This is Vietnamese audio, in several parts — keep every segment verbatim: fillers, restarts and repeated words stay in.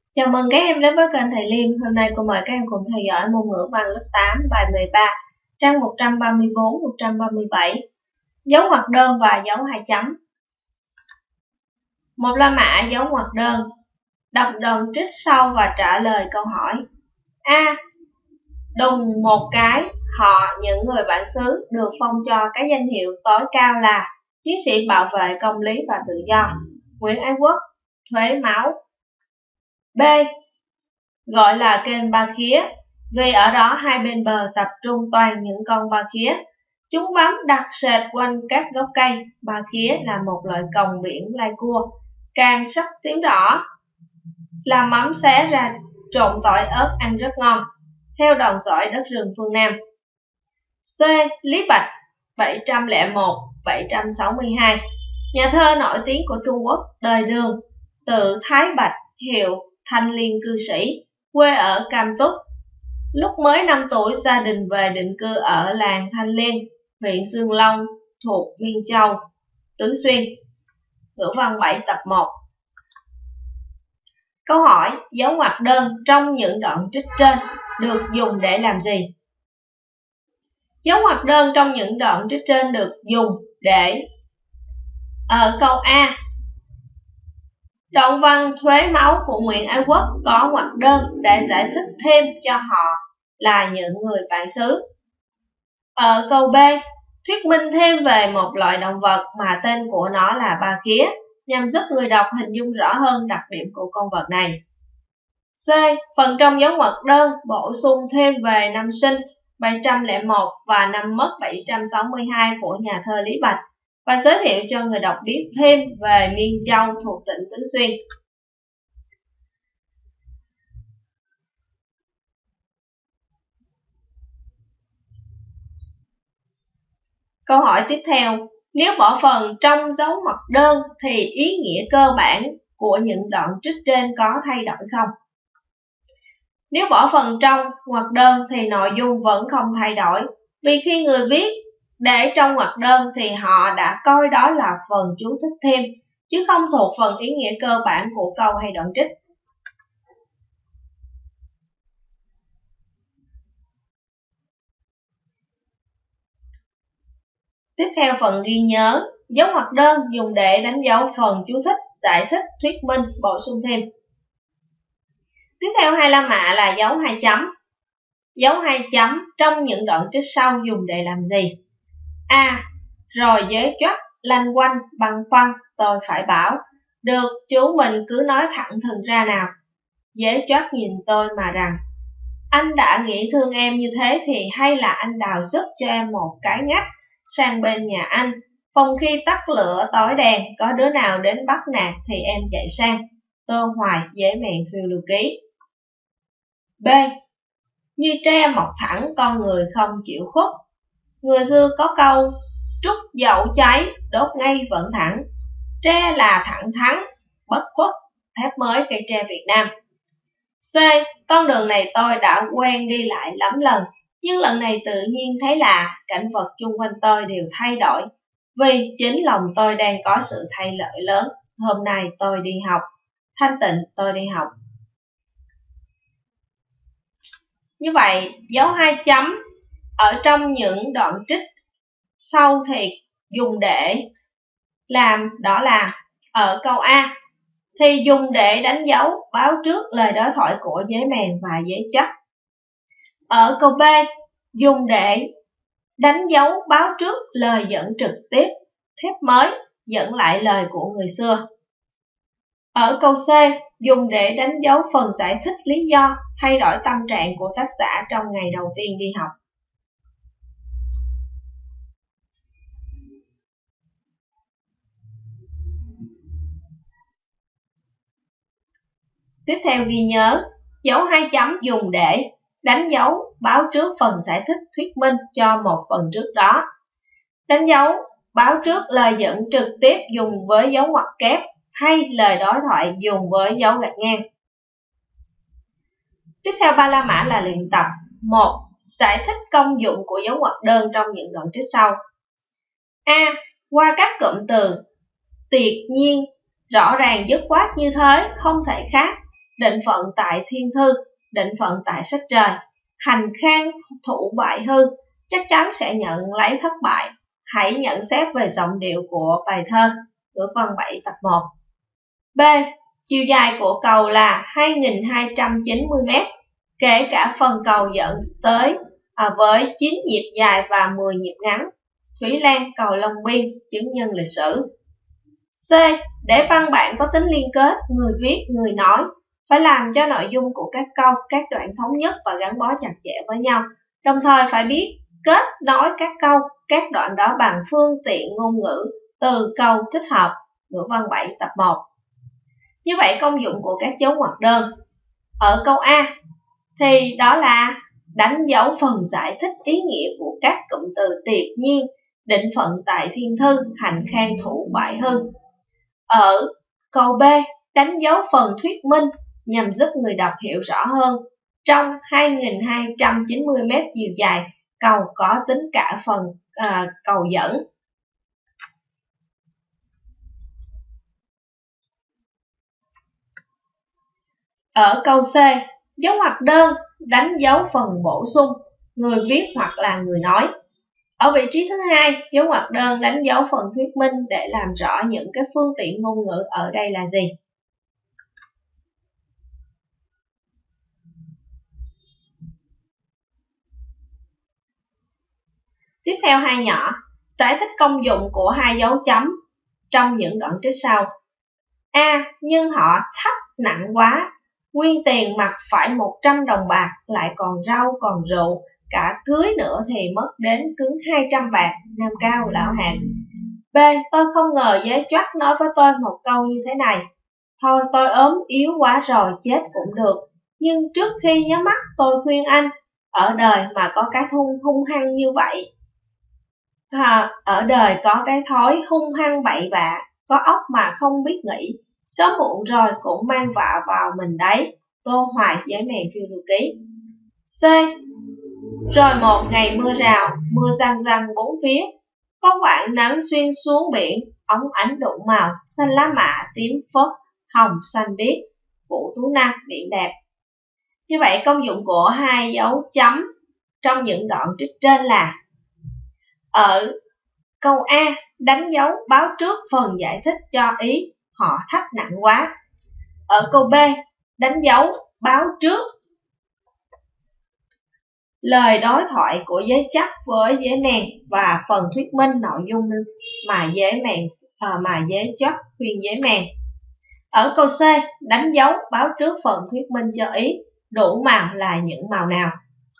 Chào mừng các em đến với kênh Thầy Liêm. Hôm nay cô mời các em cùng theo dõi môn ngữ văn lớp tám bài mười ba, trang một trăm ba mươi tư, một trăm ba mươi bảy. Dấu ngoặc đơn và dấu hai chấm. Một la mã dấu ngoặc đơn. Đọc đoạn trích sau và trả lời câu hỏi. A. Đùng một cái, họ những người bản xứ được phong cho cái danh hiệu tối cao là chiến sĩ bảo vệ công lý và tự do, Nguyễn Ái Quốc, thuế máu. B. Gọi là kênh ba khía vì ở đó hai bên bờ tập trung toàn những con ba khía. Chúng bám đặc sệt quanh các gốc cây. Ba khía là một loại còng biển lai cua, càng sắc tím đỏ, làm mắm xé ra trộn tỏi ớt ăn rất ngon. Theo đòn sỏi đất rừng phương Nam. C. Lý Bạch, bảy trăm lẻ một đến bảy trăm sáu mươi hai, nhà thơ nổi tiếng của Trung Quốc, đời Đường, tự Thái Bạch, hiệu Thanh Liên cư sĩ, quê ở Cam Túc. Lúc mới năm tuổi, gia đình về định cư ở làng Thanh Liên, huyện Sương Long, thuộc Miên Châu, Tứ Xuyên. Ngữ văn bảy tập một. Câu hỏi: dấu ngoặc đơn trong những đoạn trích trên được dùng để làm gì? Dấu ngoặc đơn trong những đoạn trích trên được dùng để ở câu A. Đoạn văn thuế máu của Nguyễn Ái Quốc có ngoặc đơn để giải thích thêm cho họ là những người bản xứ. Ở câu B, thuyết minh thêm về một loại động vật mà tên của nó là ba khía, nhằm giúp người đọc hình dung rõ hơn đặc điểm của con vật này. C. Phần trong dấu ngoặc đơn bổ sung thêm về năm sinh bảy trăm lẻ một và năm mất bảy trăm sáu mươi hai của nhà thơ Lý Bạch, và giới thiệu cho người đọc biết thêm về Miên Châu thuộc tỉnh Tứ Xuyên. Câu hỏi tiếp theo: nếu bỏ phần trong dấu ngoặc đơn thì ý nghĩa cơ bản của những đoạn trích trên có thay đổi không? Nếu bỏ phần trong ngoặc đơn thì nội dung vẫn không thay đổi, vì khi người viết để trong ngoặc đơn thì họ đã coi đó là phần chú thích thêm, chứ không thuộc phần ý nghĩa cơ bản của câu hay đoạn trích. Tiếp theo phần ghi nhớ. Dấu ngoặc đơn dùng để đánh dấu phần chú thích, giải thích, thuyết minh, bổ sung thêm. Tiếp theo hai la mã là dấu hai chấm. Dấu hai chấm trong những đoạn trích sau dùng để làm gì? A. Rồi dế choắt, lanh quanh, băn khoăn, tôi phải bảo. Được, chú mình cứ nói thẳng thừng ra nào. Dế choắt nhìn tôi mà rằng, anh đã nghĩ thương em như thế thì hay là anh đào giúp cho em một cái ngách sang bên nhà anh. Phòng khi tắt lửa tối đèn, có đứa nào đến bắt nạt thì em chạy sang. Tô Hoài, dế mèn phiêu lưu ký. B. Như tre mọc thẳng, con người không chịu khuất. Người xưa có câu, trúc dậu cháy, đốt ngay vẫn thẳng. Tre là thẳng thắn, bất khuất, thép mới cây tre Việt Nam. C. Con đường này tôi đã quen đi lại lắm lần, nhưng lần này tự nhiên thấy là cảnh vật chung quanh tôi đều thay đổi, vì chính lòng tôi đang có sự thay đổi lớn. Hôm nay tôi đi học. Thanh Tịnh, tôi đi học. Như vậy, dấu hai chấm ở trong những đoạn trích sau thì dùng để làm đó là ở câu A thì dùng để đánh dấu báo trước lời đối thoại của dế mèn và dế choắt. Ở câu B dùng để đánh dấu báo trước lời dẫn trực tiếp, thép mới dẫn lại lời của người xưa. Ở câu C dùng để đánh dấu phần giải thích lý do thay đổi tâm trạng của tác giả trong ngày đầu tiên đi học. Tiếp theo ghi nhớ. Dấu hai chấm dùng để đánh dấu báo trước phần giải thích thuyết minh cho một phần trước đó. Đánh dấu báo trước lời dẫn trực tiếp dùng với dấu ngoặc kép, hay lời đối thoại dùng với dấu gạch ngang. Tiếp theo ba la mã là luyện tập. một. Giải thích công dụng của dấu ngoặc đơn trong những đoạn trích sau. A. Qua các cụm từ tuyệt nhiên, rõ ràng dứt khoát như thế, không thể khác, định phận tại thiên thư, định phận tại sách trời. Hành khang thủ bại hư, chắc chắn sẽ nhận lấy thất bại. Hãy nhận xét về giọng điệu của bài thơ. Ngữ văn bảy tập một. B. Chiều dài của cầu là hai nghìn hai trăm chín mươi mét, kể cả phần cầu dẫn tới à, với chín nhịp dài và mười nhịp ngắn. Thúy Lan, cầu Long Biên, chứng nhân lịch sử. C. Để văn bản có tính liên kết, người viết, người nói phải làm cho nội dung của các câu, các đoạn thống nhất và gắn bó chặt chẽ với nhau, đồng thời phải biết kết nối các câu, các đoạn đó bằng phương tiện ngôn ngữ, từ câu thích hợp. Ngữ văn bảy tập một. Như vậy công dụng của các dấu ngoặc đơn. Ở câu A thì đó là đánh dấu phần giải thích ý nghĩa của các cụm từ tuyệt nhiên, định phận tại thiên thư, hành khang thủ bại hư. Ở câu B, đánh dấu phần thuyết minh nhằm giúp người đọc hiểu rõ hơn. Trong hai nghìn hai trăm chín mươi mét chiều dài, cầu có tính cả phần à, cầu dẫn. Ở câu C, dấu ngoặc đơn đánh dấu phần bổ sung, người viết hoặc là người nói. Ở vị trí thứ hai, dấu ngoặc đơn đánh dấu phần thuyết minh để làm rõ những cái phương tiện ngôn ngữ ở đây là gì. Tiếp theo hai nhỏ, giải thích công dụng của hai dấu chấm trong những đoạn trích sau. A. Nhưng họ thấp nặng quá, nguyên tiền mặt phải một trăm đồng bạc, lại còn rau còn rượu, cả cưới nữa thì mất đến cứng hai trăm bạc. Nam Cao, Lão Hạt. B. Tôi không ngờ Giấy Choắt nói với tôi một câu như thế này. Thôi tôi ốm yếu quá rồi, chết cũng được. Nhưng trước khi nhắm mắt tôi khuyên anh, ở đời mà có cái thung hung hăng như vậy. À, ở đời có cái thói hung hăng bậy bạ, có óc mà không biết nghĩ, sớm muộn rồi cũng mang vạ vào mình đấy. Tô Hoài, Giấy Mèn Phiêu Lưu Ký. C. Rồi một ngày mưa rào, mưa răng răng bốn phía, có quãng nắng xuyên xuống biển, óng ánh đủ màu, xanh lá mạ, tím phớt, hồng xanh biếc. Vũ Tú Nam, Biển đẹp. Như vậy công dụng của hai dấu chấm trong những đoạn trích trên là: ở câu A, đánh dấu báo trước phần giải thích cho ý họ thấp nặng quá. Ở câu B, đánh dấu báo trước lời đối thoại của Giấy Chắc với Giấy Mèn và phần thuyết minh nội dung mà Giấy Mèn à, mà Giấy Chắc khuyên Giấy Mèn. Ở câu C, đánh dấu báo trước phần thuyết minh cho ý đủ màu là những màu nào.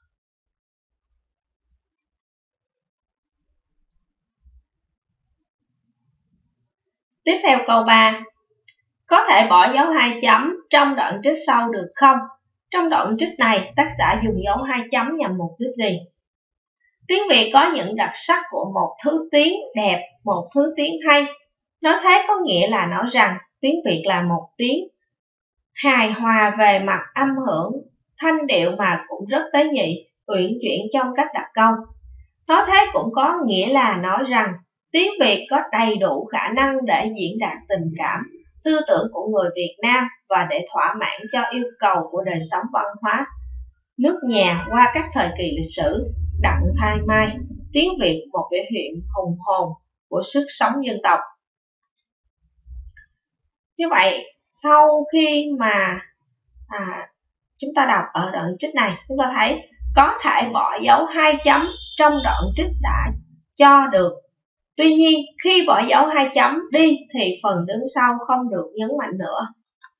Tiếp theo câu ba. Có thể bỏ dấu hai chấm trong đoạn trích sau được không? Trong đoạn trích này, tác giả dùng dấu hai chấm nhằm mục đích gì? Tiếng Việt có những đặc sắc của một thứ tiếng đẹp, một thứ tiếng hay. Nói thế có nghĩa là nói rằng tiếng Việt là một tiếng hài hòa về mặt âm hưởng, thanh điệu mà cũng rất tế nhị, uyển chuyển trong cách đặt câu. Nói thế cũng có nghĩa là nói rằng tiếng Việt có đầy đủ khả năng để diễn đạt tình cảm, tư tưởng của người Việt Nam và để thỏa mãn cho yêu cầu của đời sống văn hóa nước nhà qua các thời kỳ lịch sử. Đặng Thái Mai, tiếng Việt một biểu hiện hùng hồn của sức sống dân tộc. Như vậy, sau khi mà à, chúng ta đọc ở đoạn trích này, chúng ta thấy có thể bỏ dấu hai chấm trong đoạn trích đã cho được. Tuy nhiên, khi bỏ dấu hai chấm đi thì phần đứng sau không được nhấn mạnh nữa.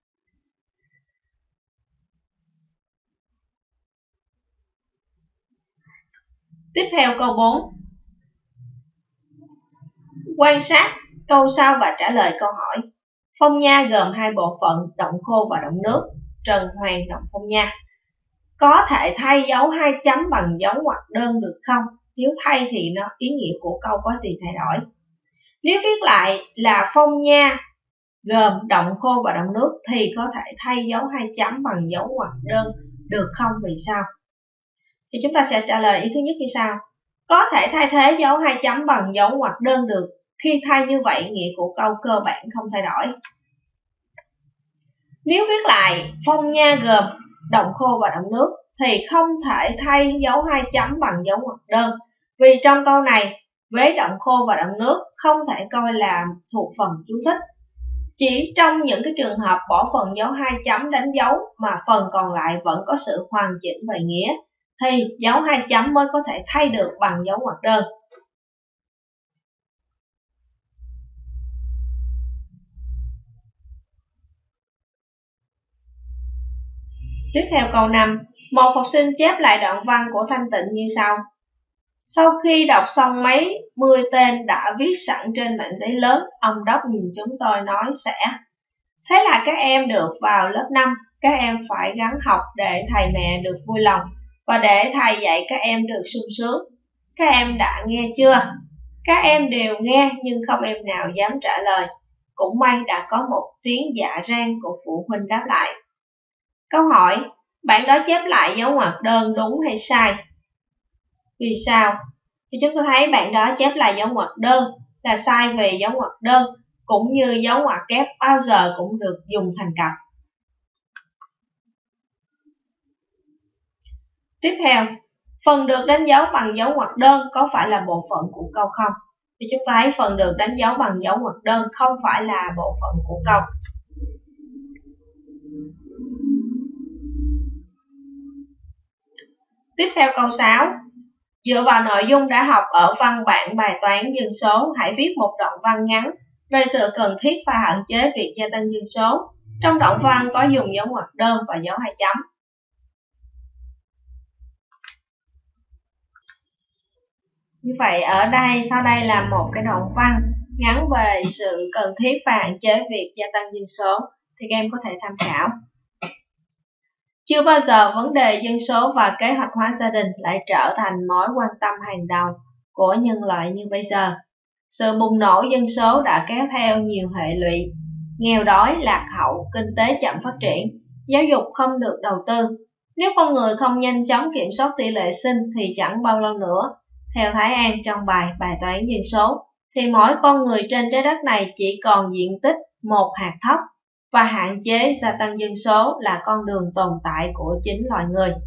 Tiếp theo câu bốn. Quan sát câu sau và trả lời câu hỏi. Phong nha gồm hai bộ phận, động khô và động nước. Trần Hoàng, Động Phong Nha. Có thể thay dấu hai chấm bằng dấu ngoặc đơn được không? Nếu thay thì nó ý nghĩa của câu có gì thay đổi? Nếu viết lại là phong nha gồm động khô và động nước thì có thể thay dấu hai chấm bằng dấu ngoặc đơn được không? Vì sao? Thì chúng ta sẽ trả lời ý thứ nhất như sau. Có thể thay thế dấu hai chấm bằng dấu ngoặc đơn được. Khi thay như vậy, nghĩa của câu cơ bản không thay đổi. Nếu viết lại phong nha gồm động khô và động nước thì không thể thay dấu hai chấm bằng dấu ngoặc đơn, vì trong câu này vế động khô và động nước không thể coi là thuộc phần chú thích. Chỉ trong những cái trường hợp bỏ phần dấu hai chấm đánh dấu mà phần còn lại vẫn có sự hoàn chỉnh về nghĩa thì dấu hai chấm mới có thể thay được bằng dấu ngoặc đơn. Tiếp theo câu năm, một học sinh chép lại đoạn văn của Thanh Tịnh như sau. Sau khi đọc xong mấy mươi tên đã viết sẵn trên mảnh giấy lớn, ông Đốc nhìn chúng tôi nói sẽ. Thế là các em được vào lớp năm, các em phải gắng học để thầy mẹ được vui lòng và để thầy dạy các em được sung sướng. Các em đã nghe chưa? Các em đều nghe nhưng không em nào dám trả lời. Cũng may đã có một tiếng dạ rang của phụ huynh đáp lại. Câu hỏi, bạn đó chép lại dấu ngoặc đơn đúng hay sai? Vì sao? Thì chúng ta thấy bạn đó chép lại dấu ngoặc đơn là sai, vì dấu ngoặc đơn cũng như dấu ngoặc kép bao giờ cũng được dùng thành cặp. Tiếp theo, phần được đánh dấu bằng dấu ngoặc đơn có phải là bộ phận của câu không? Thì chúng ta thấy phần được đánh dấu bằng dấu ngoặc đơn không phải là bộ phận của câu. Tiếp theo câu sáu. Dựa vào nội dung đã học ở văn bản bài toán dân số, hãy viết một đoạn văn ngắn về sự cần thiết và hạn chế việc gia tăng dân số. Trong đoạn văn có dùng dấu ngoặc đơn và dấu hai chấm. Như vậy ở đây, sau đây là một cái đoạn văn ngắn về sự cần thiết và hạn chế việc gia tăng dân số, thì các em có thể tham khảo. Chưa bao giờ vấn đề dân số và kế hoạch hóa gia đình lại trở thành mối quan tâm hàng đầu của nhân loại như bây giờ. Sự bùng nổ dân số đã kéo theo nhiều hệ lụy: nghèo đói, lạc hậu, kinh tế chậm phát triển, giáo dục không được đầu tư. Nếu con người không nhanh chóng kiểm soát tỷ lệ sinh thì chẳng bao lâu nữa, theo Thái An trong bài bài toán dân số, thì mỗi con người trên trái đất này chỉ còn diện tích một hạt thóc, và hạn chế gia tăng dân số là con đường tồn tại của chính loài người.